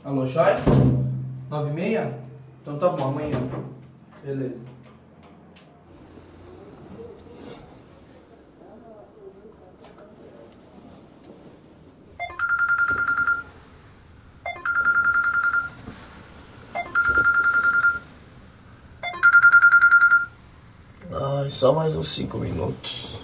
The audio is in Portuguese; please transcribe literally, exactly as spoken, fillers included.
Alô, Chay? Nove e meia? Então tá bom, amanhã. Beleza. Ai, só mais uns cinco minutos.